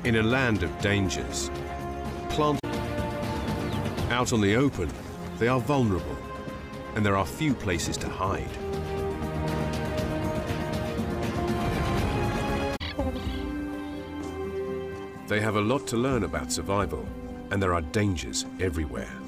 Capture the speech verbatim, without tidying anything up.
In a land of dangers, plant out on the open, they are vulnerable, and there are few places to hide. They have a lot to learn about survival, and there are dangers everywhere.